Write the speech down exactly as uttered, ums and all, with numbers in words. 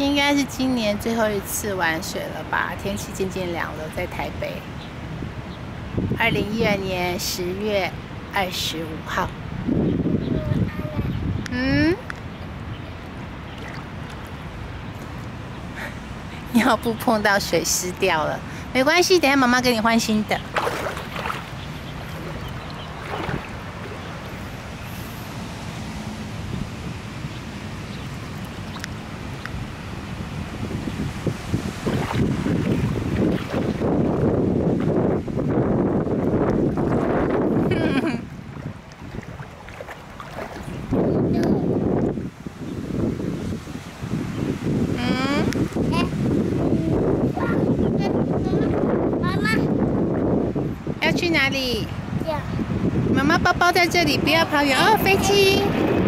应该是今年最后一次玩水了吧？天气渐渐凉了，在台北。二零一二年十月二十五号。嗯？尿布碰到水湿掉了，没关系，等下妈妈给你换新的。 要去哪里？妈妈包包在这里，不要跑远哦。飞机。